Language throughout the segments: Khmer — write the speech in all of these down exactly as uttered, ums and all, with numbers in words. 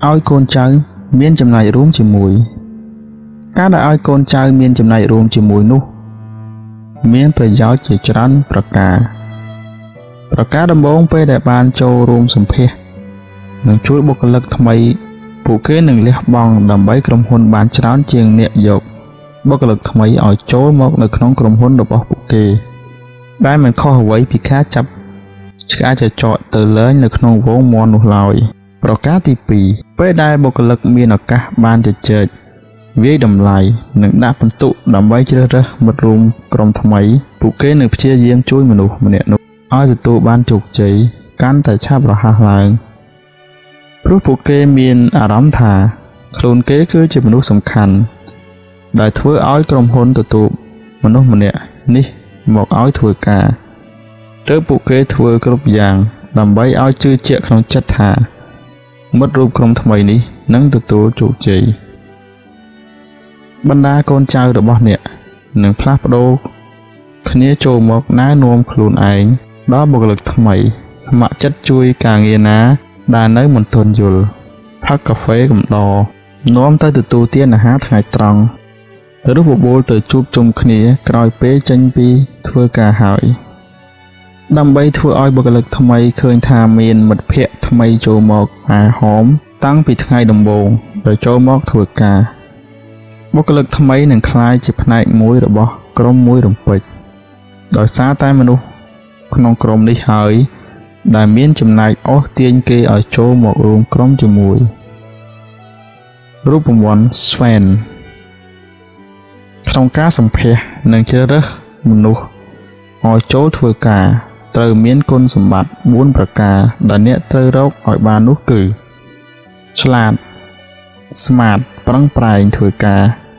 ឲ្យកូនចៅមានចំណាយរួមជាមួយការដែលឲ្យកូនចៅមានចំណាយរួមជាមួយនោះមានប្រយោជន៍ជាច្រើនប្រការប្រការដំបូងពេលដែលបានចូលរួមសម្ភាសនឹងជួយបុគ្គលិកថ្មីពួកគេនឹងលះបង់ដើម្បីក្រុមហ៊ុនបានច្រើនជាងអ្នកយកបុគ្គលិកថ្មីឲ្យចូលមកនៅក្នុងក្រុមហ៊ុនរបស់ពួកគេដែលមិនខុសអ្វីពីការចាប់ឆ្កែចចកទៅលេងនៅក្នុងវងមាន់នោះឡើយប្រការទីពីរពេលដែលបុគ្គលិកមានឱកាសបានជជែកវាយតម្លៃនិងដាក់ពិន្ទុដើម្បីជ្រើសរើសមិត្តរួមក្រុមថ្មីពួកគេនឹងព្យាយាមជួយមនុស្សម្នាក់នោះឲ្យទទួលបានជោគជ័យកាន់តែឆាប់រហ័សឡើងព្រោះពួកគេមានអារម្មណ៍ថាខ្លួនគេគឺជាមនុស្សសំខាន់ដែលធ្វើឲ្យក្រុមហ៊ុនទទួលមនុស្សម្នាក់នេះមកឲ្យធ្វើការទើបពួកគេធ្វើគ្រប់យ៉ាងដើម្បីឲ្យជឿជាក់ក្នុងចិត្តថាមិត្តរួមក្រុមថ្មីនេះនឹងទទួលជោគជ័យបណ្ដាកូនចៅរបស់អ្នកនឹងផ្លាស់ប្ដូរគ្នាចូលមកណែនាំខ្លួនឯងដល់បុគ្គលិកថ្មីស្ម័គ្រចិត្តជួយការងារណាដែលនៅមិនទាន់យល់ផឹកកាហ្វេកំដរនាំទៅទទួលទានអាហារថ្ងៃត្រង់ឬបបួលទៅជួបជុំគ្នាក្រោយពេលចេញពីធ្វើការហើយដើម្បីធ្វើឲ្យបុគ្គលិកថ្មីឃើញថាមានមិត្តភ័ក្តិថ្មីចូលមកអាហោមតាំងពីថ្ងៃដំបូងដែលចូលមកធ្វើការបុគ្គលិកថ្មីនឹងក្លាយជាផ្នែកមួយរបស់ក្រុមមួយរំពេចដោយសារតែមនុស្សក្នុងក្រុមនេះហើយដែលមានចំណែកអូសទាញគេឲ្យចូលមករួមក្រុមជាមួយរូបមន្ត Sven ក្នុងការសម្ភាសនិងជ្រើសរើសមនុស្សឲ្យចូលធ្វើការត្រូវមានគុណសម្បត្តិបួនប្រការដែលអ្នកត្រូវរកឲ្យបាននោះគឺឆ្លាត Smart ប្រឹងប្រែងធ្វើការ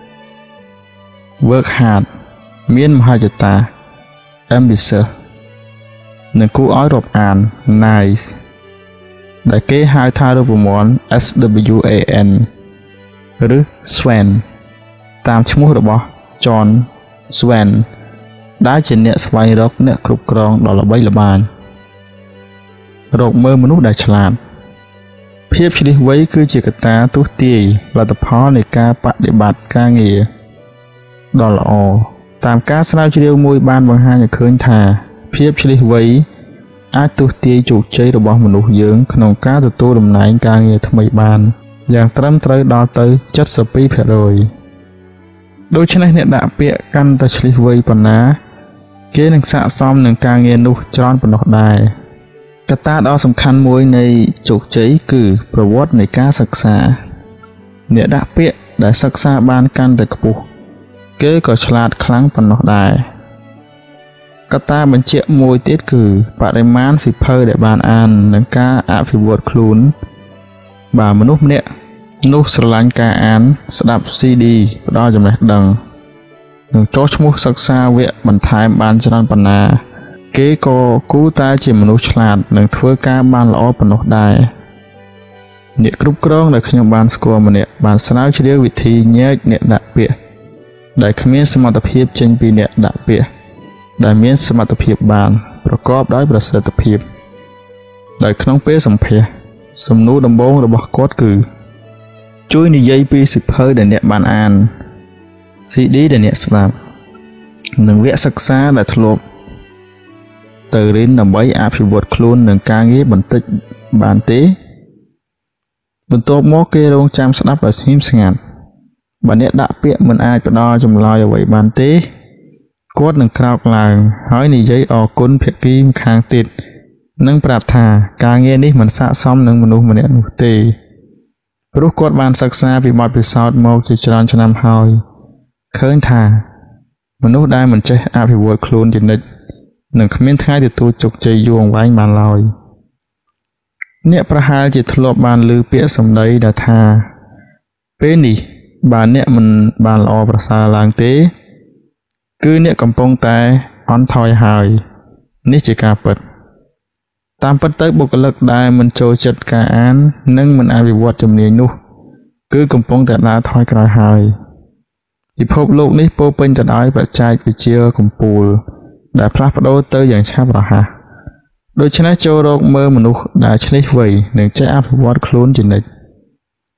Work hard មានមហិច្ឆតា Ambitious និងគួរឲ្យរាប់អាន Nice ដែលគេហៅថារូបមន្ត S W A N ឬ Sven តាមឈ្មោះរបស់ John Sven ដែលជាអ្នកស្វែងរកអ្នកគ្រប់គ្រងដ៏ល្បីល្បាញរកមើលមនុស្សដែលឆ្លាតភាពឆ្លៀសវៃគឺជាកត្តាទស្សន៍ទាយលទ្ធផលនៃការបដិបត្តិការងារដ៏ល្អតាមការស្រាវជ្រាវមួយបានបង្ហាញឲ្យឃើញថាភាពឆ្លៀសវៃអាចទស្សន៍ទាយជោគជ័យរបស់មនុស្សយើងក្នុងការទទួលតំណែងការងារថ្មីបានយ៉ាងត្រឹមត្រូវដល់ទៅ เจ็ดสิบสองភាគរយ ដូច្នេះអ្នកដាក់ពាក្យកាន់តែឆ្លៀសវៃប៉ុណ្ណាគេនឹងស័ក្តិសមនឹងការងារនោះច្រើនប៉ុណ្ណោះដែរកត្តាដ៏សំខាន់មួយនៃជោគជ័យគឺប្រវត្តិនៃការសិក្សាអ្នកដាក់ពាក្យដែលសិក្សាបានកាន់តែខ្ពស់គេក៏ឆ្លាតខ្លាំងប៉ុណ្ណោះដែរកត្តាបញ្ជាក់មួយទៀតគឺបរិមាណសៀវភៅដែលបានអាននិងការអភិវឌ្ឍខ្លួនបើមនុស្សម្នាក់នោះស្រឡាញ់ការអានស្ដាប់ ซี ดี ផ្ដល់ចំណេះដឹងនិងចុះឈ្មោះសិក្សាវគ្គបន្ថែមបានច្រើនប៉ុណ្ណាគេក៏គួរតែជាមនុស្សឆ្លាតនិងធ្វើការបានល្អប៉ុណ្ណោះដែរអ្នកគ្រប់គ្រងដែលខ្ញុំបានស្គាល់ម្នាក់បានស្រាវជ្រាវវិធីញែកអ្នកដាក់ពាក្យដែលគ្មានសមត្ថភាពចេញពីអ្នកដាក់ពាក្យដែលមានសមត្ថភាពបានប្រកបដោយប្រសិទ្ធភាពដោយក្នុងពេលសម្ភាសសំណួរដំបូងរបស់គាត់គឺជួយនិយាយពីសៀវភៅដែលអ្នកបានអាន ซี ดี ដែលអ្នកស្ដាប់និងវគ្គសិក្សាដែលធ្លាប់ទៅរៀនដើម្បីអភិវឌ្ឍខ្លួននឹងការងារបន្តិចបានទេបន្ទាប់មកគេរងចាំស្ដាប់ដោយស្ងៀមស្ងាត់បើអ្នកដាក់ពាក្យមិនអាចផ្ដល់ចម្លើយអ្វីបានទេគាត់នឹងក្រោកឡើងហើយនិយាយអរគុណភាគីម្ខាងទៀតនិងប្រាប់ថាការងារនេះមិនស័ក្តិសមនឹងមនុស្សម្នាក់នោះទេព្រោះគាត់បានសិក្សាពីបទពិសោធន៍មកជាច្រើនឆ្នាំហើយឃើញថាមនុស្សដែលមិនចេះអភិវឌ្ឍខ្លួនជានិច្ចនឹងគ្មានថ្ងៃទទួលជោគជ័យយូរអង្វែងបានឡើយអ្នកប្រហែលជាធ្លាប់បានឮពាក្យសម្ដីដែលថាពេលនេះបើអ្នកមិនបានល្អប្រសើរឡើងទេគឺអ្នកកំពុងតែអន់ថយហើយនេះជាការពិតតាមពិតទៅបុគ្គលិកដែលមិនចូលចិត្តការអាននិងមិនអភិវឌ្ឍជំនាញនោះគឺកំពុងតែដើរថយក្រោយហើយពិភពលោកនេះពោរពេញទៅដោយបច្ចេកវិទ្យាកំពូលដែលផ្លាស់ប្ដូរទៅយ៉ាងឆាប់រហ័សដូច្នេះចូលរកមើលមនុស្សដែលឆ្លៀសវៃនិងចេះអភិវឌ្ឍខ្លួនជានិច្ច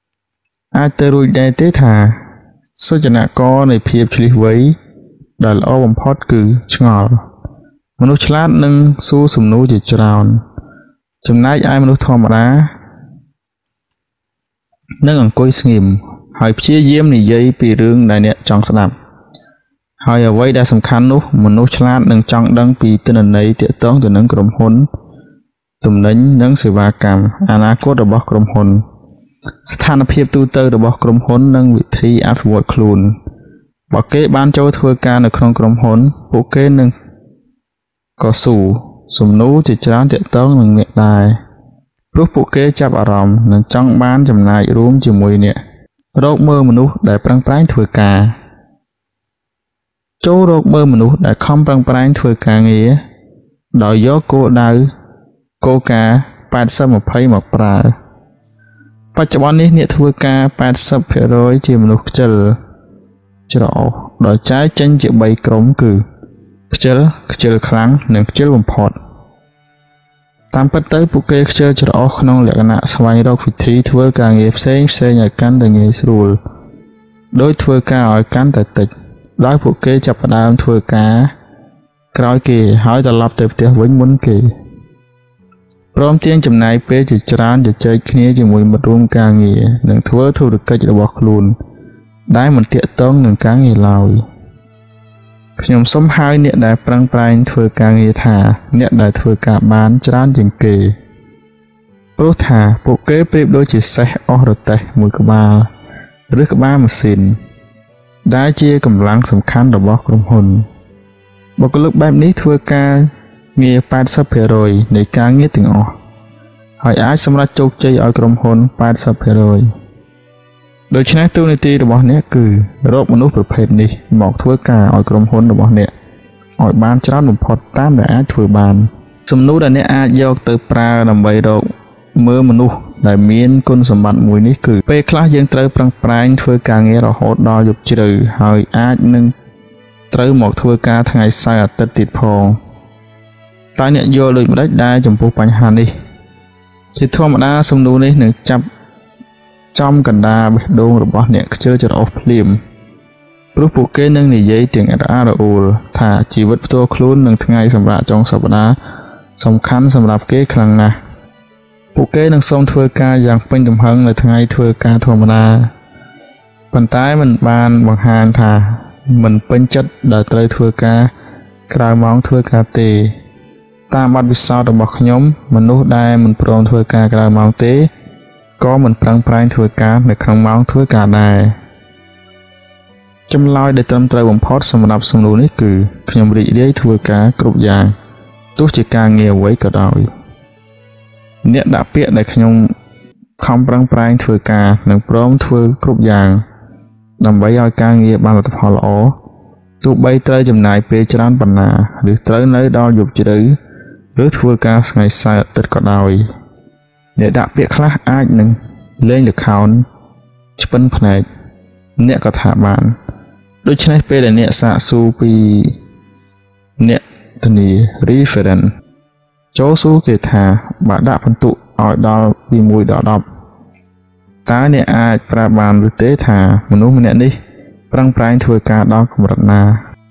អាចទៅរួចដែរទេថាសុចនាករនៃភាពឆ្លៀសវៃដែលល្អបំផុតគឺឆ្ងល់មនុស្សឆ្លាតនឹងសួរសំណួរជាច្រើនចំណែកឯមនុស្សធម្មតានឹងអង្គុយស្ងៀមហើយព្យាយាមនិយាយពីរឿងដែលអ្នកចង់ស្ដាប់ហើយអ្វីដែលសំខាន់នោះមនុស្សឆ្លាតនឹងចង់ដឹងពីទិន្នន័យទាក់ទងទៅនឹងក្រុមហ៊ុនទំនិញនិងសេវាកម្មអនាគតរបស់ក្រុមហ៊ុនស្ថានភាពទូទៅរបស់ក្រុមហ៊ុននិងវិធីអភិវឌ្ឍខ្លួនបើគេបានចូលធ្វើការនៅក្នុងក្រុមហ៊ុនពួកគេនឹងក៏សួរសំណួរជាច្រើនទាក់ទងនឹងអ្នកដែរព្រោះពួកគេចាប់អារម្មណ៍និងចង់បានចំណាយរួមជាមួយអ្នករកមើលមនុស្សដែលប្រឹងប្រែងធ្វើការចូលរកមើលមនុស្សដែលខំប្រឹងប្រែងធ្វើការងារដោយយកគោលដៅគោលការណ៍ 八十 ยี่สิบ មកប្រើបច្ចុប្បន្ននេះអ្នកធ្វើការ 八十% ជាមនុស្សខ្ជិលច្រអូសដោយចែកចេញជាបីក្រុមគឺខ្ជិលខ្ជិលខ្លាំងនិងខ្ជិលបំផុតតាមពិតទៅពួកគេខ្ជិលច្រអូសក្នុងលក្ខណៈស្វែងរកវិធីធ្វើការងារផ្សេងផ្សេងឲ្យកាន់តែងាយស្រួលដោយធ្វើការឲ្យកាន់តែតិចដោយពួកគេចាប់ផ្ដើមធ្វើការក្រោយគេហើយត្រឡប់ទៅផ្ទះវិញមុនគេព្រមទាំងចំណាយពេលជាច្រើនជជែកគ្នាជាមួយមិត្តរួមការងារនិងធ្វើធុរកិច្ចរបស់ខ្លួនដែលមិនទាក់ទងនឹងការងារឡើយខ្ញុំសូមហៅអ្នកដែលប្រឹងប្រែងធ្វើការងារថាអ្នកដែលធ្វើការបានច្រើនជាងគេព្រោះថាពួកគេប្រៀបដូចជាសេះអស់រទេះមួយក្បាលឬក្បាលម៉ាស៊ីនដែលជាកម្លាំងសំខាន់របស់ក្រុមហ៊ុនបុគ្គលិកបែបនេះធ្វើការងារ 八十% នៃការងារទាំងអស់ហើយអាចសម្រេចជោគជ័យឲ្យក្រុមហ៊ុន 八十% ដូច្នេះតួនាទីរបស់អ្នកគឺរកមនុស្សប្រភេទនេះមកធ្វើការឲ្យក្រុមហ៊ុនរបស់អ្នកឲ្យបានច្រើនបំផុតតាមដែលអាចធ្វើបានសំណួរដែលអ្នកអាចយកទៅប្រើដើម្បីរកមើលមនុស្សដែលមានគុណសម្បត្តិមួយនេះគឺពេលខ្លះយើងត្រូវប្រឹងប្រែងធ្វើការងាររហូតដល់យប់ជ្រៅហើយអាចនឹងត្រូវមកធ្វើការថ្ងៃសៅរ៍អាទិត្យទៀតផងតើអ្នកយល់ដូចម្តេចដែរចំពោះបញ្ហានេះជាធម្មតាសំណួរនេះនឹងចាប់ចំកណ្ដាលបេះដូងរបស់អ្នកខ្ជិលច្រអូសភ្លាមព្រោះពួកគេនឹងនិយាយទាំងរអាក់រអួលថាជីវិតផ្ទាល់ខ្លួននិងថ្ងៃសម្រាប់ចុងសប្តាហ៍សំខាន់សម្រាប់គេខ្លាំងណាស់ពួកគេនឹងសូមធ្វើការយ៉ាងពេញទំហឹងនៅថ្ងៃធ្វើការធម្មតាប៉ុន្តែមិនបានបង្ហាញថាមិនពេញចិត្តដែលត្រូវធ្វើការក្រៅម៉ោងធ្វើការទេតាមបទពិសោធន៍របស់ខ្ញុំមនុស្សដែលមិនព្រមធ្វើការក្រៅម៉ោងទេក៏មិនប្រឹងប្រែងធ្វើការនៅក្នុងម៉ោងធ្វើការដែរចម្លើយដែលត្រឹមត្រូវបំផុតសម្រាប់សំណួរនេះគឺខ្ញុំរីករាយធ្វើការគ្រប់យ៉ាងទោះជាការងារអ្វីក៏ដោយអ្នកដាក់ពាក្យដែលខ្ញុំខំប្រឹងប្រែងធ្វើការនិងព្រមធ្វើគ្រប់យ៉ាងដើម្បីឲ្យការងារបានលទ្ធផលល្អទោះបីត្រូវចំណាយពេលច្រើនប៉ុណ្ណាឬត្រូវនៅដល់យប់ជ្រៅឬធ្វើការថ្ងៃសៅរ៍អាទិត្យក៏ដោយអ្នកដាក់ពាក្យខ្លះអាចនឹងលេងល្ខោនឆ្ពិនភ្នែកអ្នកក៏ថាបានដូច្នេះពេលដែលអ្នកសាកសួរពីអ្នកធានា reference ចូលសួរគេថាបើដាក់ពិន្ទុឲ្យដល់ពីមួយដល់ដប់តើអ្នកអាចប្រាប់បានឬទេថាមនុស្សម្នាក់នេះប្រឹងប្រែងធ្វើការដល់កម្រិតណា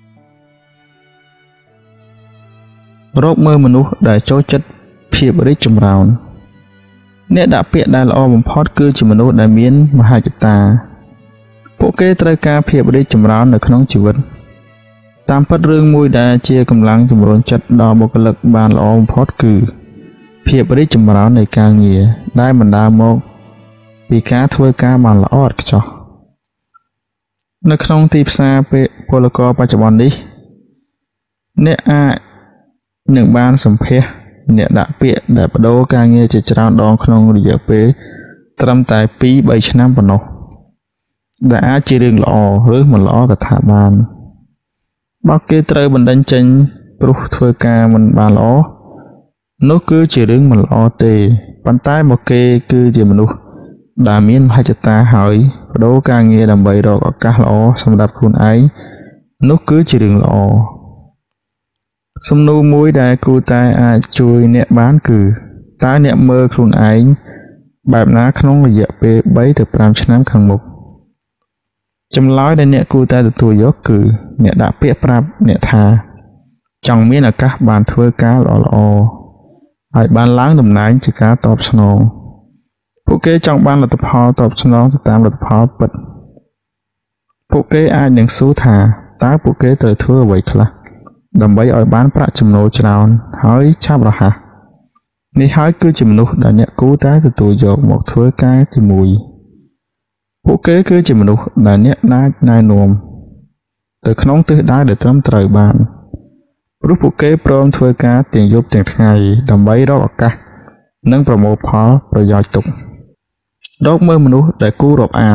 រកមើលមនុស្សដែលចូលចិត្តភាពរីកចម្រើនអ្នកដាក់ពាក្យដែលល្អបំផុតគឺជាមនុស្សដែលមានមហិច្ឆតាពួកគេត្រូវការភាពរីកចម្រើននៅក្នុងជីវិតតាមពិតរឿងមួយដែលជាកម្លាំងជំរុញចិត្តដល់បុគ្គលិកបានល្អបំផុតគឺភាពរីកចម្រើននៃការងារដែលបណ្ដាលមកពីការធ្វើការបានល្អឥតខ្ចោះនៅក្នុងទីផ្សារពលករបច្ចុប្បន្ននេះអ្នកអាចនឹងបានសម្ភាសអ្នកដាក់ពាក្យដែលបដូរការងារជាច្រើនដងក្នុងរយៈពេលត្រឹមតែ ពីរបី ឆ្នាំប៉ុណ្ណោះដែលអាចជារឿងល្អឬមិនល្អក៏ថាបានបើគេត្រូវបណ្តេញចេញព្រោះធ្វើការមិនបានល្អនោះគឺជារឿងមិនល្អទេប៉ុន្តែបើគេគឺជាមនុស្សដែលមានមហិច្ឆតាហើយបដូរការងារដើម្បីរកឱកាសល្អសម្រាប់ខ្លួនឯងនោះគឺជារឿងល្អសំណួរមួយដែលគួរតែអាចជួយអ្នកបានគឺតើអ្នកមើលខ្លួនឯងបែបណាក្នុងរយៈពេលបីទៅប្រាំឆ្នាំខាងមុខចម្លើយដែលអ្នកគួរតែទទួលយកគឺអ្នកដាក់ពាក្យប្រាប់អ្នកថាចង់មានឱកាសបានធ្វើការល្អៗហើយបានឡើងតំណែងជាការតបស្នងពួកគេចង់បានលទ្ធផលតបស្នងទៅតាមលទ្ធផលពិតពួកគេអាចនឹងសួរថាតើពួកគេត្រូវធ្វើអ្វីខ្លះដើម្បីឲ្យបានប្រាក់ចំណូលច្រើនហើយឆាប់រហ័សនេះហើយគឺជាមនុស្សដែលអ្នកគួរតែទទួលយកមកធ្វើការជាមួយពួកគេគឺជាមនុស្សដែលអ្នកអាចណែនាំទៅក្នុងទិសដៅដែលត្រឹមត្រូវបានព្រោះពួកគេព្រមធ្វើការទាំងយប់ទាំងថ្ងៃដើម្បីរកឱកាសនិងប្រមូលផលប្រយោជន៍ទុករកមើលមនុស្សដែលគួររាប់អាន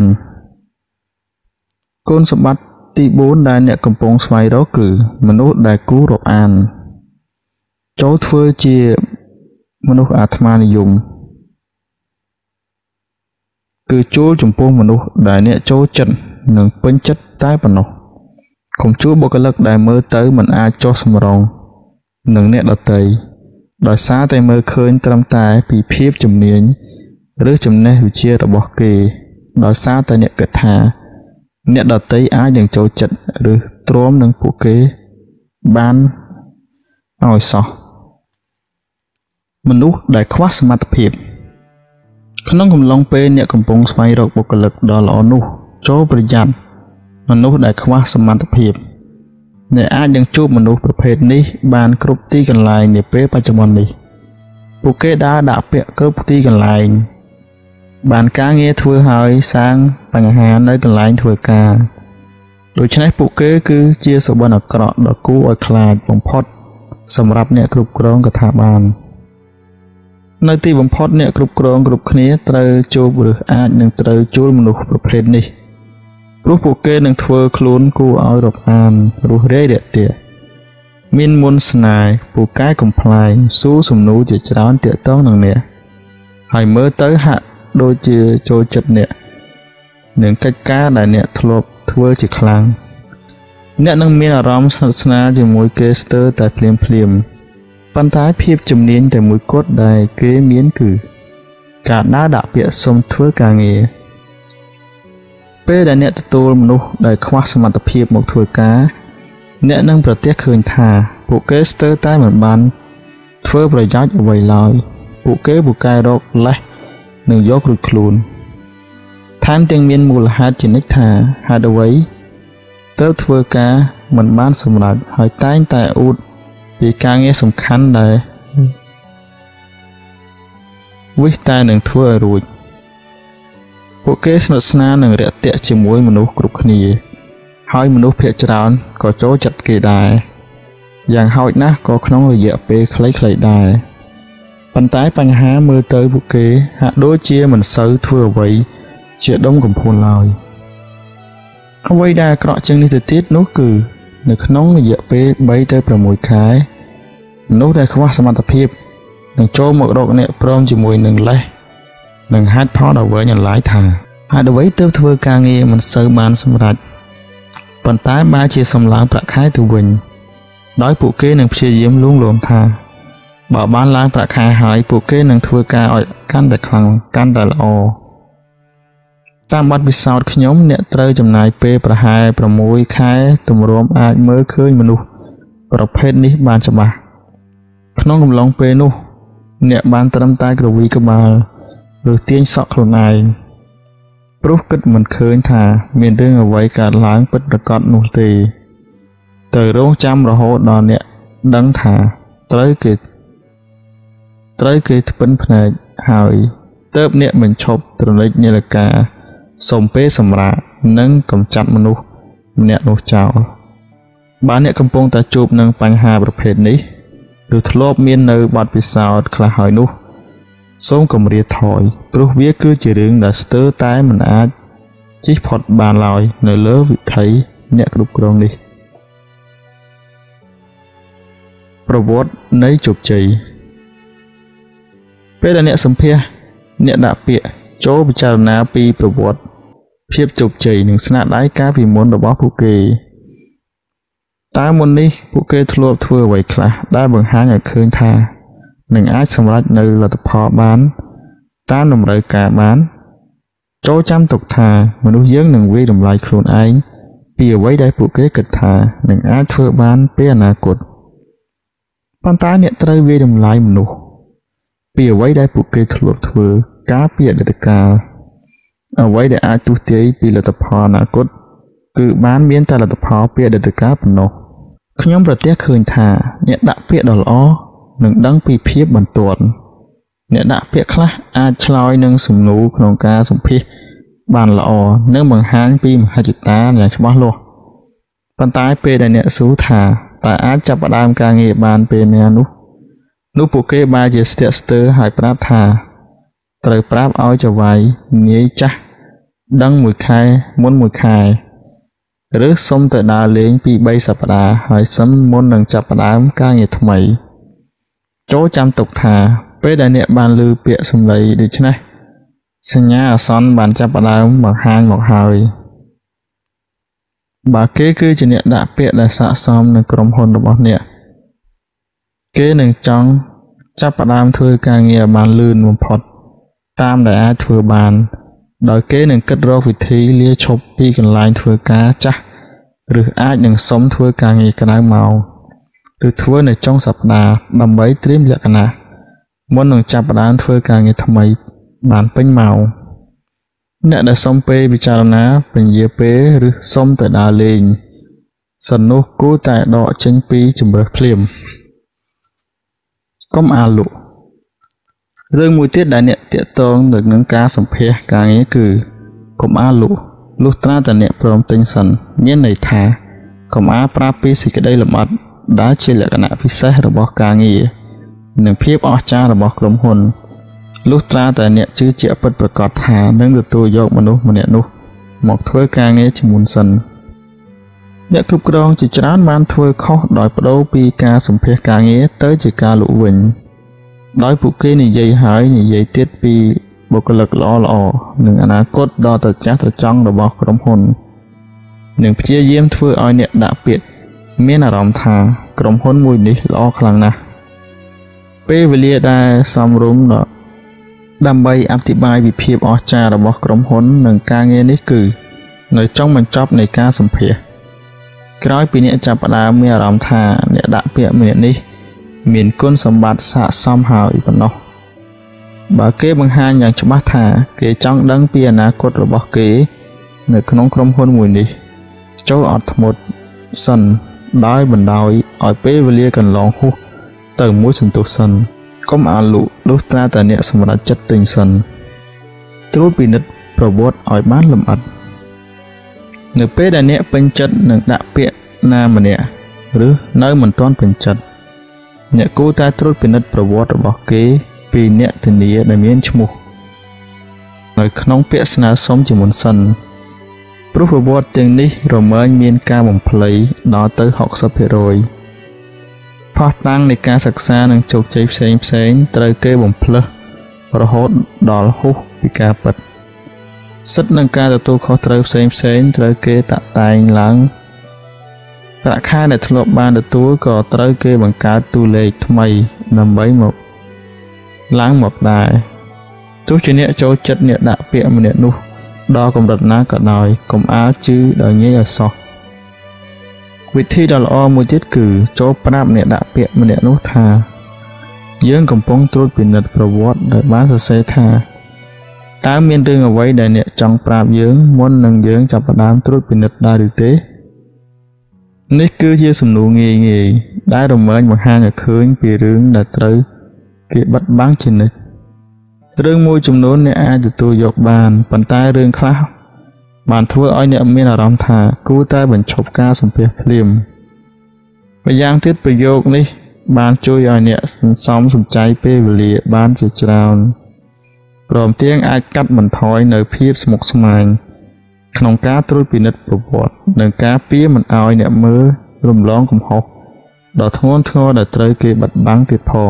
គុណសម្បត្តិទីបួនដែលអ្នកកំពុងស្វែងរកគឺមនុស្សដែលគួររាប់អានចូលធ្វើជាមនុស្សអាត្មានិយមគឺជួលចំពោះមនុស្សដែលអ្នកចូលចិត្តនិងពេញចិត្តតែប៉ុណ្ណោះកុំជួលបុគ្គលិកដែលមើលទៅមិនអាចចុះសម្រុងនឹងអ្នកដទៃដោយសារតែមើលឃើញត្រឹមតែពីភាពជំនាញឬចំណេះវិជ្ជារបស់គេដោយសារតែអ្នកគិតថាអ្នកដទៃអាចនឹងចូលចិត្តឬទ្រាំនឹងពួកគេបានឲ្យសោះមនុស្សដែលខ្វះសមត្ថភាពក្នុងកំឡុងពេលអ្នកកំពុងស្វែងរកបុគ្គលិកដ៏ល្អនោះចូលប្រយ័ត្នមនុស្សដែលខ្វះសមត្ថភាពអ្នកអាចនឹងជួបមនុស្សប្រភេទនេះបានគ្រប់ទីកន្លែងនាពេលបច្ចុប្បន្ននេះពួកគេដើរដាក់ពាក្យគ្រប់ទីកន្លែងបានការងារធ្វើហើយសាងបញ្ហានៅកន្លែងធ្វើការដូច្នេះពួកគេគឺជាសុបិនអាក្រក់ដ៏គួរឲ្យខ្លាចបំផុតសម្រាប់អ្នកគ្រប់គ្រងកថាបាននៅទីបំផុតអ្នកគ្រប់គ្រងគ្រប់គ្នាត្រូវជួបឬអាចនឹងត្រូវជួលមនុស្សប្រភេទនេះព្រោះពួកគេនឹងធ្វើខ្លួនគួរឲ្យរាប់អានរស់រាយរាក់ទាក់មានមន្តស្នេហ៍ពូកែកំ pl ែងស៊ូសំណួរជាច្រើនទាក់ទងនឹងអ្នកហើយមើលទៅហាក់ដូចជាចូលចិត្តអ្នកនឹងកិច្ចការដែលអ្នកធ្លាប់ធ្វើជាខ្លាំងអ្នកនឹងមានអារម្មណ៍ស្និទ្ធស្នាលជាមួយគេស្ទើរតែភ្លាមភ្លាមប៉ុន្តែភាពជំនាញតែមួយគត់ដែលគេមានគឺការដើរដាក់ពាក្យសុំធ្វើការងារពេលដែលអ្នកទទួលមនុស្សដែលខ្វះសមត្ថភាពមកធ្វើការអ្នកនឹងប្រទះឃើញថាពួកគេស្ទើរតែមិនបានធ្វើប្រយោជន៍អ្វីឡើយពួកគេពូកែរកលេសនិងយករួចខ្លួនថែមទាំងមានមូលហេតុជានិច្ចថាហេតុអ្វីទើបធ្វើការមិនបានសម្រេចហើយតែងតែអួតពីការងារសំខាន់ដែលវិសតែនឹងធ្វើឲ្យរួចពួកគេស្និទ្ធស្នាលនឹងរាក់ទាក់ជាមួយមនុស្សគ្រប់គ្នាហើយមនុស្សភាគច្រើនក៏ចូលចិត្តគេដែរយ៉ាងហោចណាស់ក៏ក្នុងរយៈពេលខ្លីៗដែរប៉ុន្តែបញ្ហាមើលទៅពួកគេហាក់ដូចជាមិនសូវធ្វើអ្វីជាដុំកំភួនឡើយអ្វីដែលអាក្រក់ជាងនេះទៅទៀតនោះគឺនៅក្នុងរយៈពេលបីទៅប្រាំមួយខែមនុស្សដែលខ្វះសមត្ថភាពនឹងចូលមករកអ្នកព្រមជាមួយនឹងលេសនឹងហេតុផលដ៏វែងអន្លាយថាហេតុអ្វីទើបធ្វើការងារមិនសូវបានសម្រេចប៉ុន្តែបែរជាសំឡើងប្រាក់ខែទៅវិញដោយពួកគេនឹងព្យាយាមលួងលោមថាបើបានឡើងប្រាក់ខែហើយពួកគេនឹងធ្វើការឲ្យកាន់តែខ្លាំងកាន់តែល្អតាមបទពិសោធន៍ខ្ញុំអ្នកត្រូវចំណាយពេលប្រហែលប្រាំមួយខែទម្រាំអាចមើលឃើញមនុស្សប្រភេទនេះបានច្បាស់ក្នុងកំឡុងពេលនោះអ្នកបានត្រឹមតែក្រវីក្បាលឬទាញសក់ខ្លួនឯងព្រោះគិតមិនឃើញថាមានរឿងអ្វីកើតឡើងពិតប្រាកដនោះទេទៅរងចាំរហូតដល់អ្នកដឹងថាត្រូវគេត្រូវគេថ្ពិនភ្នែកហើយទើបអ្នកបញ្ឈប់ត្រឡេកនាឡិកាសុំពេលសម្រាកនិងកម្ចាត់មនុស្សម្នាក់នោះចោលបើអ្នកកំពុងតែជួបនឹងបញ្ហាប្រភេទនេះឬធ្លាប់មាននៅបទពិសោធន៍ខ្លះហើយនោះសូមគំរាថយព្រោះវាគឺជារឿងដែលស្ទើរតែមិនអាចជិះផុតបានឡើយនៅលើវិថីអ្នកគ្រប់គ្រងនេះប្រវត្តិនៃជោគជ័យពេលដែលអ្នកសម្ភាសអ្នកដាក់ពាក្យចូលពិចារណាពីប្រវត្តិភាពជោគជ័យនិងស្នាដៃកាលពីមុនរបស់ពួកគេតើមុននេះពួកគេធ្លាប់ធ្វើអ្វីខ្លះដែលបង្ហាញឲ្យឃើញថានឹងអាចសម្រេចនៅលទ្ធផលបានតាមតម្រូវការបានចូលចាំទុកថាមនុស្សយើងនឹងវាយតម្លៃខ្លួនឯងពីអ្វីដែលពួកគេគិតថានឹងអាចធ្វើបានពេលអនាគតប៉ុន្តែអ្នកត្រូវវាយតម្លៃមនុស្សពីអ្វីដែលពួកគេធ្លាប់ធ្វើកាលពីអតីតកាលអ្វីដែលអាចទស្សន៍ទាយពីលទ្ធផលអនាគតគឺបានមានតែលទ្ធផលពីអតីតកាលប៉ុណ្ណោះខ្ញុំប្រទះឃើញថាអ្នកដាក់ពាក្យដ៏ល្អនឹងដឹងពីភាពបន្ទាន់អ្នកដាក់ពាក្យខ្លះអាចឆ្លើយនឹងសំណួរក្នុងការសម្ភាសន៍បានល្អនិងបង្ហាញពីមហិច្ឆតាយ៉ាងច្បាស់លាស់ប៉ុន្តែពេលដែលអ្នកសួរថាតើអាចចាប់ផ្ដើមការងារបានពេលណានោះនោះពួកគេបែរជាស្ទាក់ស្ទើរហើយប្រាប់ថាត្រូវប្រាប់ឲ្យចៅហ្វាយងាយចាស់ដឹងមួយខែមុនមួយខែឬសុំទៅដើរលេងពីរសប្តាហ៍ហើយសិនមុននឹងចាប់ផ្ដើមការងារថ្មីចូលចាំទុកថាពេលដែលអ្នកបានឮពាក្យសម្ដីដូច្នេះសញ្ញាអាសន្នបានចាប់ផ្ដើមបង្ហាញមកហើយបើគេគឺជាអ្នកដាក់ពាក្យដែលស័ក្តិសមនឹងក្រុមហ៊ុនរបស់អ្នកគេនឹងចង់ចាប់ផ្ដើមធ្វើការងារឲ្យបានលឿនបំផុតតាមដែលអាចធ្វើបានដោយគេនឹងគិតរកវិធីលាឈប់ពីកន្លែងធ្វើការចាស់ឬអាចនឹងសុំធ្វើការងារក្រៅម៉ោងឬធ្វើនៅចុងសប្តាហ៍ដើម្បីត្រៀមលក្ខណៈមុននឹងចាប់ផ្ដើមធ្វើការងារថ្មីបានពេញម៉ោងអ្នកដែលសុំពេលពិចារណាពន្យាពេលឬសុំទៅដើរលេងសិននោះគួរតែដកចេញពីជម្រើសភ្លាមកុំអាលលក់រឿងមួយទៀតដែលអ្នកតាក់ទងទៅនឹងការសម្ភាសន៍ការងារគឺកុំអាលលក់លុះត្រាតែអ្នកព្រមទិញសិនមានន័យថាកុំអាប្រាប់ពីសេចក្តីលម្អិតដែលជាលក្ខណៈពិសេសរបស់ការងារនិងភាពអស្ចារ្យរបស់ក្រុមហ៊ុនលុះត្រាតែអ្នកជឿជាក់ពិតប្រាកដថានឹងទទួលយកមនុស្សម្នាក់នោះមកធ្វើការងារជាមុនសិនអ្នកគ្រប់គ្រងជាច្រើនបានធ្វើខុសដោយបដូរពីការសម្ភាសន៍ការងារទៅជាការលក់វិញដោយពួកគេនិយាយហើយនិយាយទៀតពីបុគ្គលិកល្អល្អនិងអនាគតដ៏ត្រចះត្រចង់របស់ក្រុមហ៊ុននិងព្យាយាមធ្វើឲ្យអ្នកដាក់ពាក្យមានអារម្មណ៍ថាក្រុមហ៊ុនមួយនេះល្អខ្លាំងណាស់ពេលវេលាដែលសមរម្យដល់ដើម្បីអធិប្បាយពីភាពអស្ចារ្យរបស់ក្រុមហ៊ុននិងការងារនេះគឺនៅចុងបញ្ចប់នៃការសម្ភាសន៍ក្រោយពីអ្នកចាប់ផ្ដើមមានអារម្មណ៍ថាអ្នកដាក់ពាក្យម្នាក់នេះមានគុណសម្បត្តិស័ក្តិសមហើយប៉ុណ្ណោះបើគេបង្ហាញយ៉ាងច្បាស់ថាគេចង់ដឹងពីអនាគតរបស់គេនៅក្នុងក្រុមហ៊ុនមួយនេះចូលអត់ធ្មត់សិនដោយបណ្ដោយឲ្យពេលវេលាកន្លងហួសទៅមួយសន្ទុះសិនកុំអាលលក់លុះត្រាតែអ្នកសម្រេចចិត្តទិញសិនត្រួតពិនិត្យប្រវត្តិឲ្យបានលម្អិតនៅពេលដែលអ្នកពេញចិត្តនឹងដាក់ពាក្យណាម្នាក់ឬនៅមិនទាន់ពេញចិត្តអ្នកគួរតែត្រួតពិនិត្យប្រវត្តិរបស់គេពីអ្នកធានាដែលមានឈ្មោះនៅក្នុងពាក្យស្នើសុំជាមុនសិនព្រោះប្រវត្តិទាំងនេះរមែងមានការបំភ្លៃដល់ទៅហុកសិបភាគរយផុសតាំងនៃការសិក្សានិងជោគជ័យផ្សេងផ្សេងត្រូវគេបំភ្លឺរហូតដល់ហួសពីការពិតសិទ្ធិនឹងការទទួលខុសត្រូវផ្សេងផ្សេងត្រូវគេតាក់តែងឡើងប្រាក់ខែដែលធ្លាប់បានទទួលក៏ត្រូវគេបង្កើតតួលេខថ្មីដើម្បីមកឡើងមកដែរទោះជាអ្នកចូលចិត្តអ្នកដាក់ពាក្យម្នាក់នោះដល់កម្រិតណាក៏ដោយកុំអាលជឿដោយងាយឲ្យសោះវិធីដ៏ល្អមួយទៀតគឺចូលប្រាប់អ្នកដាក់ពាក្យម្នាក់នោះថាយើងកំពុងត្រួតពិនិត្យប្រវត្តិដែលបានសរសេរថាតើមានរឿងអ្វីដែលអ្នកចង់ប្រាប់យើងមុននឹងយើងចាប់ផ្ដើមត្រួតពិនិត្យដែរឬទេនេះគឺជាសំណួរងាយងាយដែលរមែងបង្ហាញឲ្យឃើញពីរឿងដែលត្រូវគេបិទបាំងជានិច្ចរឿងមួយចំនួនអ្នកអាចទទួលយកបានប៉ុន្តែរឿងខ្លះបានធ្វើឲ្យអ្នកមានអារម្មណ៍ថាគួរតែបញ្ឈប់ការសម្ភាសន៍ភ្លាមម្យ៉ាងទៀតប្រយោគនេះបានជួយឲ្យអ្នកសន្សំសំចៃពេលវេលាបានជាច្រើនព្រមទាំងអាចកាត់បន្ថយនៅភាពស្មុគស្មាញក្នុងការត្រួតពិនិត្យប្រវត្តិនិងការពារមិនឲ្យអ្នកមើលរំលងកំហុសដ៏ធ្ងន់ធ្ងរដែលត្រូវគេបិទបាំងទៀតផង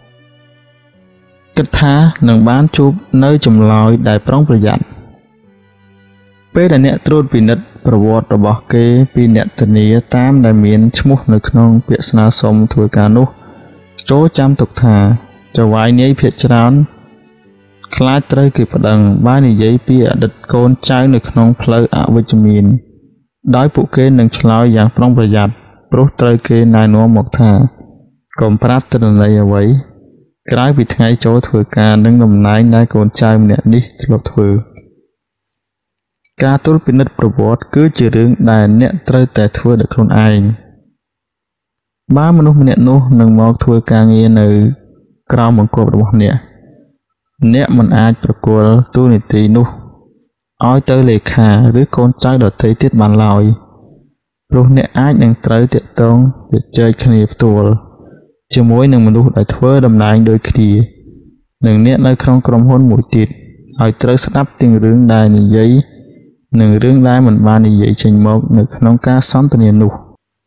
គិតថានឹងបានជួបនៅចម្លើយដែលប្រុងប្រយ័ត្នពេលដែលអ្នកត្រួតពិនិត្យប្រវត្តិរបស់គេពីអ្នកធានាតាមដែលមានឈ្មោះនៅក្នុងពាក្យស្នើសុំធ្វើការនោះចូលចាំទុកថាចៅហ្វាយនាយភាគច្រើនខ្លាចត្រូវគេប្តឹងបាននិយាយពីអតីតកូនចៅនៅក្នុងផ្លូវអវិជ្ជមានដោយពួកគេនឹងឆ្លើយយ៉ាងប្រុងប្រយ័ត្នព្រោះត្រូវគេណែនាំមកថាកុំប្រាប់ទិន្នន័យអ្វីក្រៅពីថ្ងៃចូលធ្វើការនិងតំណែងដែលកូនចៅម្នាក់នេះធ្លាប់ធ្វើការត្រួតពិនិត្យប្រវត្តិគឺជារឿងដែលអ្នកត្រូវតែធ្វើដោយខ្លួនឯងបើមនុស្សម្នាក់នោះនឹងមកធ្វើការងារនៅក្រោមបង្គាប់របស់អ្នកអ្នកមិនអាចប្រគល់តួនាទីនោះឲ្យទៅលេខាឬកូនចៅដទៃទៀតបានឡើយព្រោះអ្នកអាចនឹងត្រូវតាក់ទងជជែកគ្នាផ្ទាល់ជាមួយនឹងមនុស្សដែលធ្វើតំណែងដូចគ្នានិងអ្នកនៅក្នុងក្រុមហ៊ុនមួយទៀតហើយត្រូវស្ដាប់ទាំងរឿងដែលនិយាយនិងរឿងដែលមិនបាននិយាយចេញមកនៅក្នុងការសន្ទនានោះ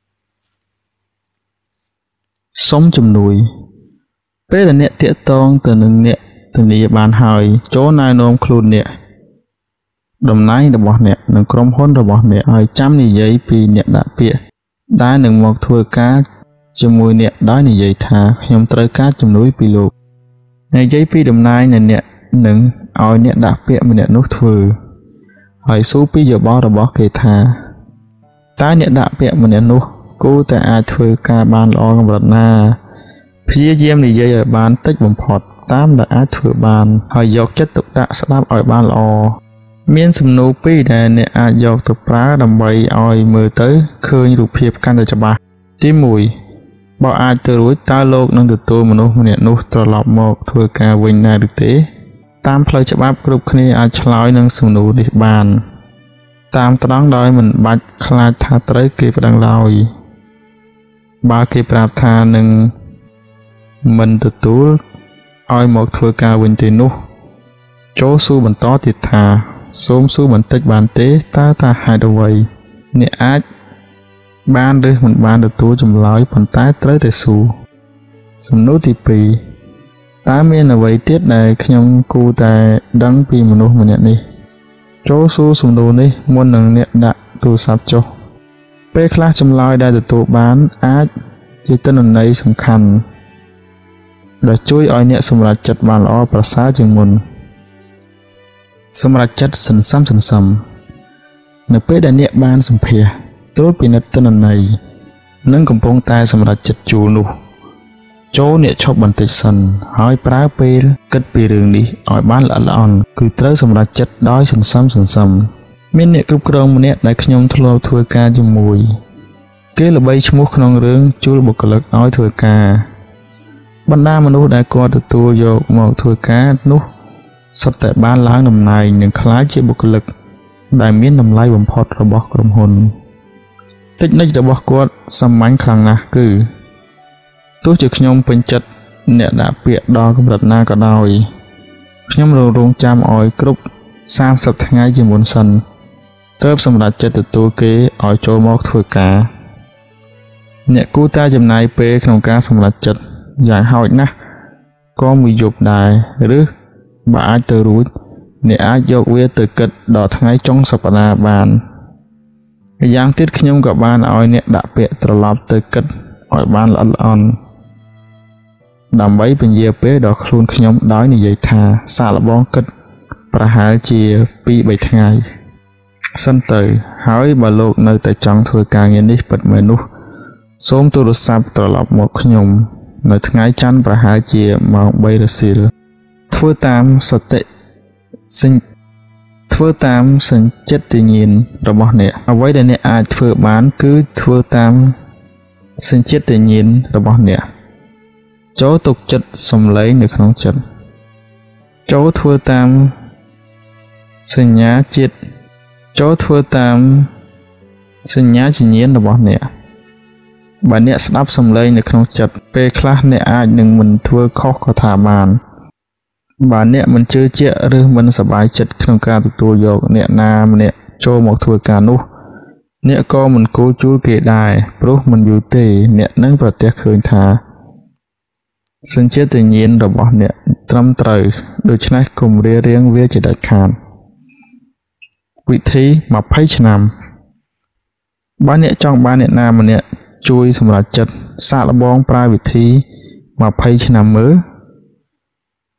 សុំជំនួយពេលដែលអ្នកតាក់ទងទៅនឹងអ្នកធានាបានហើយចូលណែនាំខ្លួនអ្នកតំណែងរបស់អ្នកនិងក្រុមហ៊ុនរបស់អ្នកឲ្យចាំនិយាយពីអ្នកដាក់ពាក្យដែលនឹងមកធ្វើការជាមួយអ្នកដោយនិយាយថាខ្ញុំត្រូវការជំនួយពីលោកនិយាយពីតំណែងនៃអ្នកនឹងឲ្យអ្នកដាក់ពាក្យម្នាក់នោះធ្វើហើយសួរពីយោបល់របស់គេថាតើអ្នកដាក់ពាក្យម្នាក់នោះគួរតែអាចធ្វើការបានល្អកម្រិតណាព្យាយាមនិយាយឲ្យបានតិចបំផុតតាមដែលអាចធ្វើបានហើយយកចិត្តទុកដាក់ស្ដាប់ឲ្យបានល្អមានសំណួរពីរដែលអ្នកអាចយកទៅប្រើដើម្បីឲ្យមើលទៅឃើញរូបភាពកាន់តែច្បាស់ទីមួយបើអាចទៅរួចតើលោកនឹងទទួលមនុស្សម្នាក់នោះត្រឡប់មកធ្វើការវិញដែរឬទេតាមផ្លូវច្បាប់គ្រប់គ្នាអាចឆ្លើយនឹងសំណួរនេះបានតាមត្រង់ដោយមិនបាច់ខ្លាចថាត្រូវគេប្តឹងឡើយបើគេប្រាប់ថានឹងមិនទទួលឲ្យមកធ្វើការវិញទេនោះចូលសួរបន្តទៀតថាសូមសួរបន្តិចបានទេតើថាហេតុអ្វីអ្នកអាចបានឬមិនបានទទួលចម្លើយប៉ុន្តែត្រូវតែសួរសំណួរទីពីរតើមានអ្វីទៀតដែលខ្ញុំគួរតែដឹងពីមនុស្សម្នាក់នេះចូលសួរសំណួរនេះមុននឹងអ្នកដាក់ទូរស័ព្ទចុះពេលខ្លះចម្លើយដែលទទួលបានអាចជាទិន្នន័យសំខាន់ដែលជួយឲ្យអ្នកសម្រេចចិត្តបានល្អប្រសើរជាងមុនសម្រេចចិត្តសន្សំសន្សំនៅពេលដែលអ្នកបានសម្ភាសត្រួតពិនិត្យទិន្នន័យនិងកំពុងតែសម្រេចចិត្តជួលនោះចូលអ្នកឈប់បន្តិចសិនហើយប្រើពេលគិតពីរឿងនេះឲ្យបានល្អិតល្អន់គឺត្រូវសម្រេចចិត្តដោយសន្សំសន្សំមានអ្នកគ្រប់គ្រងម្នាក់ដែលខ្ញុំធ្លាប់ធ្វើការជាមួយគេល្បីឈ្មោះក្នុងរឿងជួលបុគ្គលិកឲ្យធ្វើការបណ្ដាមនុស្សដែលគាត់ទទួលយកមកធ្វើការនោះសុទ្ធតែបានឡើងតំណែងនិងក្លាយជាបុគ្គលិកដែលមានតម្លៃបំផុតរបស់ក្រុមហ៊ុនតិចនិចរបស់គាត់សាមញ្ញខ្លាំងណាស់គឺទោះជាខ្ញុំពេញចិត្តអ្នកដាក់ពាក្យដល់កម្រិតណាក៏ដោយខ្ញុំរងរងចាំឲ្យគ្រប់សាមសិបថ្ងៃជាមុនសិនទើបសម្រេចចិត្តទទួលគេឲ្យចូលមកធ្វើការអ្នកគួរតែចំណាយពេលក្នុងការសម្រេចចិត្តយ៉ាងហោចណាស់ក៏មួយយប់ដែរឬបើអាចទៅរួចអ្នកអាចយកវាទៅគិតដល់ថ្ងៃចុងសប្តាហ៍បានម្យ៉ាងទៀតខ្ញុំក៏បានឲ្យអ្នកដាក់ពាក្យត្រឡប់ទៅគិតឲ្យបានល្អិតល្អន់ដើម្បីពន្យាពេលដល់ខ្លួនខ្ញុំដោយនិយាយថាសាកល្បងគិតប្រហែលជាពីរបីថ្ងៃសិនទៅហើយបើលោកនៅតែចង់ធ្វើការងារនេះពិតមែននោះសូមទូរស័ព្ទត្រឡប់មកខ្ញុំនៅថ្ងៃច័ន្ទប្រហែលជាម៉ោងបីរសៀលធ្វើតាមសតិសញ្ញធ្វើតាមសញ្ចិត្តញ្ញាណរបស់អ្នកអ្វីដែលអ្នកអាចធ្វើបានគឺធ្វើតាមសញ្ចិត្តញ្ញាណរបស់អ្នកចូលទុកចិត្តសំឡេងនៅក្នុងចិត្តចូលធ្វើតាមសញ្ញាចិត្តចូលធ្វើតាមសញ្ញាវិញ្ញាណរបស់អ្នកបើអ្នកស្ដាប់សំឡេងនៅក្នុងចិត្តពេលខ្លះអ្នកអាចនឹងមិនធ្វើខុសក៏ថាបានបើអ្នកមិនជឿជាក់ឬមិនសប្បាយចិត្តក្នុងការទទួលយកអ្នកណាម្នាក់ចូលមកធ្វើការនោះអ្នកក៏មិនគួរជួលគេដែរព្រោះមិនយូរទេអ្នកនឹងប្រទះឃើញថាសញ្ជាតិញ្ញាណរបស់អ្នកត្រឹមត្រូវដូច្នេះកុំរារាំងវាជាដាច់ខាតវិធីម្ភៃឆ្នាំបើអ្នកចង់បានអ្នកណាម្នាក់ជួយសម្រេចចិត្តសាកល្បងប្រើវិធីម្ភៃឆ្នាំមើល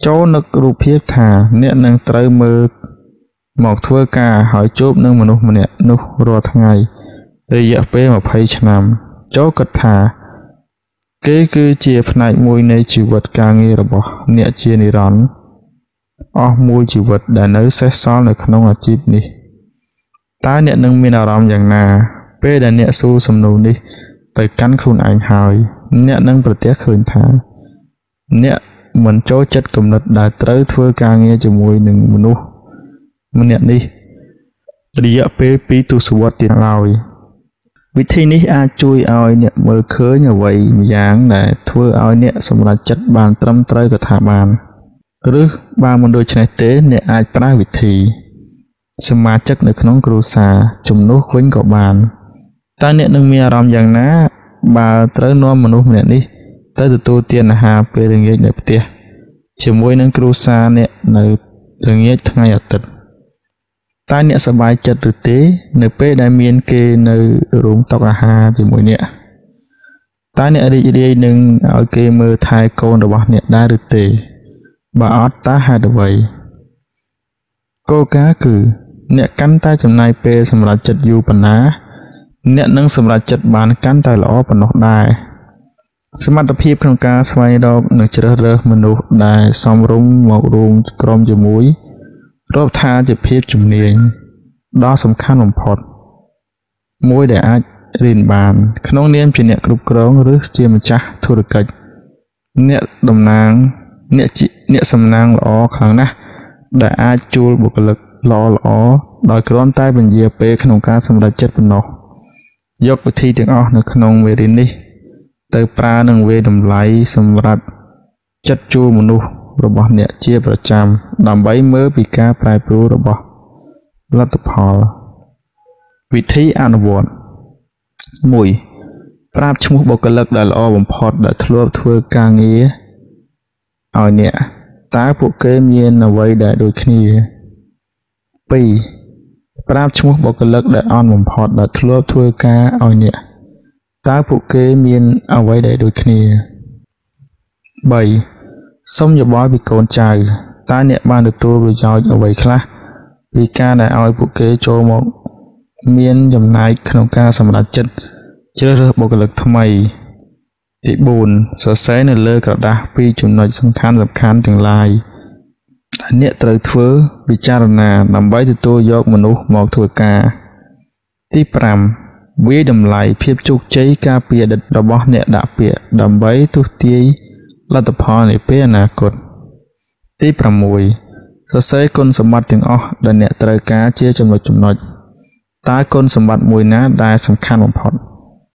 ចូលនឹករូបភាពថាអ្នកនឹងត្រូវមើលមកធ្វើការហើយជួបនឹងមនុស្សម្នាក់នោះរាល់ថ្ងៃរយៈពេលម្ភៃឆ្នាំចូលគិតថាគេគឺជាផ្នែកមួយនៃជីវិតការងាររបស់អ្នកជានិរន្តរ៍អស់មួយជីវិតដែលនៅសេសសល់នៅក្នុងអាជីពនេះតើអ្នកនឹងមានអារម្មណ៍យ៉ាងណាពេលដែលអ្នកសួរសំណួរនេះទៅកាន់ខ្លួនឯងហើយអ្នកនឹងប្រទះឃើញថាអ្នកមិនចូលចិត្តគំនិតដែលត្រូវធ្វើការងារជាមួយនឹងមនុស្សម្នាក់នេះរយៈពេលពីរទសវត្សរ៍ទៀតឡើយវិធីនេះអាចជួយឲ្យអ្នកមើលឃើញអ្វីម្យ៉ាងដែលធ្វើឲ្យអ្នកសម្រេចចិត្តបានត្រឹមត្រូវក៏ថាបានឬបើមិនដូច្នេះទេអ្នកអាចប្រើវិធីសមាជិកនៅក្នុងគ្រួសារជំនួសវិញក៏បានតើអ្នកនឹងមានអារម្មណ៍យ៉ាងណាបើត្រូវនាំមនុស្សម្នាក់នេះទៅទទួលទានអាហារពេលល្ងាចនៅផ្ទះជាមួយនឹងគ្រួសារអ្នកនៅល្ងាចថ្ងៃអាទិត្យតើអ្នកសប្បាយចិត្តឬទេនៅពេលដែលមានគេនៅរោងតុអាហារជាមួយអ្នកតើអ្នករីករាយនឹងឲ្យគេមើលថែកូនរបស់អ្នកដែរឬទេបើអត់តើហេតុអ្វីគោលការណ៍គឺអ្នកកាន់តែចំណាយពេលសម្រាប់ចិត្តយូរប៉ុណ្ណាអ្នកនឹងសម្រេចចិត្តបានកាន់តែល្អប៉ុណ្ណោះដែរសមត្ថភាពក្នុងការស្វែងរកនិងជ្រើសរើសមនុស្សដែលសមរម្យមករួមក្រុមជាមួយរាប់ថាជាភាពជំនាញដ៏សំខាន់បំផុតមួយដែលអាចរៀនបានក្នុងនាមជាអ្នកគ្រប់គ្រងឬជាម្ចាស់ធុរកិច្ចអ្នកតំណាងអ្នកជាអ្នកសំណាងល្អខ្លាំងណាស់ដែលអាចជួលបុគ្គលិកល្អល្អដោយគ្រាន់តែពន្យាពេលក្នុងការសម្រេចចិត្តប៉ុណ្ណោះយកវិធីទាំងអស់នៅក្នុងមេរៀននេះទៅប្រើនឹងវេតម្លៃសម្រាប់ចិត្តជួលមនុស្សរបស់អ្នកជាប្រចាំដើម្បីមើលពីការប្រែប្រួលរបស់លទ្ធផលវិធីអនុវត្តមួយប្រាប់ឈ្មោះបុគ្គលិកដែលល្អបំផុតដែលធ្លាប់ធ្វើការងារឲ្យអ្នកតើពួកគេមានអ្វីដែលដូចគ្នាពីរប្រាប់ឈ្មោះបុគ្គលិកដែលអន់បំផុតដែលធ្លាប់ធ្វើការឲ្យអ្នកតើពួកគេមានអ្វីដែលដូចគ្នាបីសូមយោបល់ពីកូនចៅតើអ្នកបានទទួលប្រយោជន៍អ្វីខ្លះពីការដែលឲ្យពួកគេចូលមកមានចំណែកក្នុងការសម្រេចចិត្តជ្រើសរើសបុគ្គលិកថ្មីទីបួនសរសេរនៅលើក្រដាសពីរចំណុចសំខាន់សំខាន់ទាំងឡាយដែលអ្នកត្រូវធ្វើពិចារណាដើម្បីទទួលយកមនុស្សមកធ្វើការទីប្រាំវាយតម្លៃភាពជោគជ័យការពីអតីតរបស់អ្នកដាក់ពាក្យដើម្បីទស្សន៍ទាយលទ្ធផលនៃពេលអនាគតទីប្រាំមួយសរសេរគុណសម្បត្តិទាំងអស់ដែលអ្នកត្រូវការជាចំណុចចំណុចតើគុណសម្បត្តិមួយណាដែលសំខាន់បំផុត